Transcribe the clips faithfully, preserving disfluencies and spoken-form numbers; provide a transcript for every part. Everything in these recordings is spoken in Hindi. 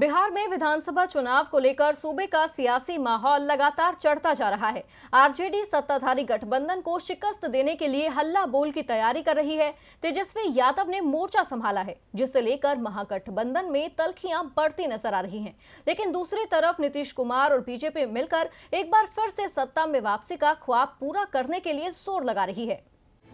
बिहार में विधानसभा चुनाव को लेकर सूबे का सियासी माहौल लगातार चढ़ता जा रहा है। आरजेडी सत्ताधारी गठबंधन को शिकस्त देने के लिए हल्ला बोल की तैयारी कर रही है। तेजस्वी यादव ने मोर्चा संभाला है, जिसे लेकर महागठबंधन में तल्खियां बढ़ती नजर आ रही हैं। लेकिन दूसरी तरफ नीतीश कुमार और बीजेपी मिलकर एक बार फिर से सत्ता में वापसी का ख्वाब पूरा करने के लिए जोर लगा रही है।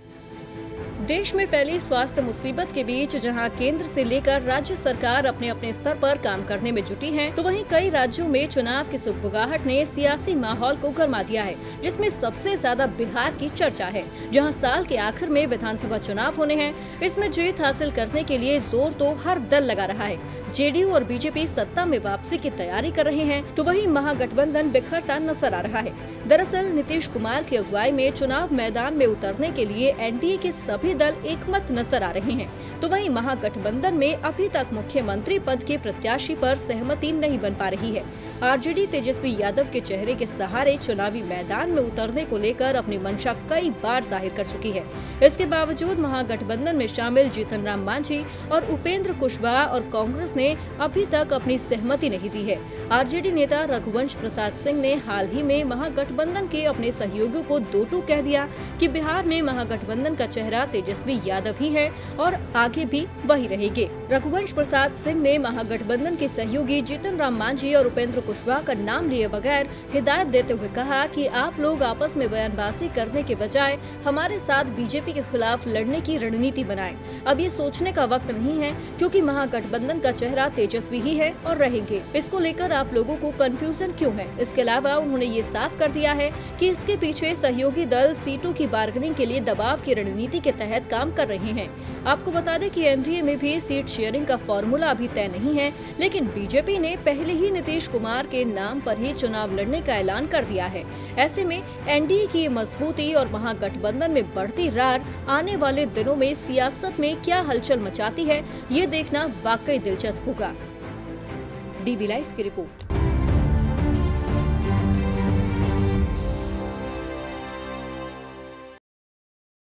देश में फैली स्वास्थ्य मुसीबत के बीच जहां केंद्र से लेकर राज्य सरकार अपने अपने स्तर पर काम करने में जुटी है, तो वहीं कई राज्यों में चुनाव की सुगबुगाहट ने सियासी माहौल को गरमा दिया है, जिसमें सबसे ज्यादा बिहार की चर्चा है, जहां साल के आखिर में विधानसभा चुनाव होने हैं। इसमें जीत हासिल करने के लिए जोर तो हर दल लगा रहा है। जेडीयू और बीजेपी सत्ता में वापसी की तैयारी कर रहे हैं, तो वहीं महागठबंधन बिखरता नजर आ रहा है। दरअसल नीतीश कुमार की अगुवाई में चुनाव मैदान में उतरने के लिए एनडीए के सभी दल एकमत नजर आ रहे हैं, तो वहीं महागठबंधन में अभी तक मुख्यमंत्री पद के प्रत्याशी पर सहमति नहीं बन पा रही है। आरजेडी तेजस्वी यादव के चेहरे के सहारे चुनावी मैदान में उतरने को लेकर अपनी मंशा कई बार जाहिर कर चुकी है। इसके बावजूद महागठबंधन में शामिल जीतन राम मांझी और उपेंद्र कुशवाहा और कांग्रेस ने अभी तक अपनी सहमति नहीं दी है। आरजेडी नेता रघुवंश प्रसाद सिंह ने हाल ही में महागठबंधन के अपने सहयोगियों को दो टूक कह दिया कि बिहार में महागठबंधन का चेहरा तेजस्वी यादव ही है और आगे भी वही रहेंगे। रघुवंश प्रसाद सिंह ने महागठबंधन के सहयोगी जीतन राम मांझी और उपेंद्र कुशवाहा का नाम लिए बगैर हिदायत देते हुए कहा कि आप लोग आपस में बयानबाजी करने के बजाय हमारे साथ बीजेपी के खिलाफ लड़ने की रणनीति बनाएं। अब ये सोचने का वक्त नहीं है, क्योंकि महागठबंधन का चेहरा तेजस्वी ही है और रहेंगे। इसको लेकर आप लोगों को कंफ्यूजन क्यों है? इसके अलावा उन्होंने ये साफ कर दिया है कि इसके पीछे सहयोगी दल सीटों की बार्गेनिंग के लिए दबाव की रणनीति के तहत काम कर रहे हैं। आपको बता दें कि एनडीए में भी सीट शेयरिंग का फॉर्मूला अभी तय नहीं है, लेकिन बीजेपी ने पहले ही नीतीश कुमार के नाम पर ही चुनाव लड़ने का ऐलान कर दिया है। ऐसे में एनडीए की मजबूती और महागठबंधन में बढ़ती रार आने वाले दिनों में सियासत में क्या हलचल मचाती है, ये देखना वाकई दिलचस्प होगा। डीबी लाइव की रिपोर्ट।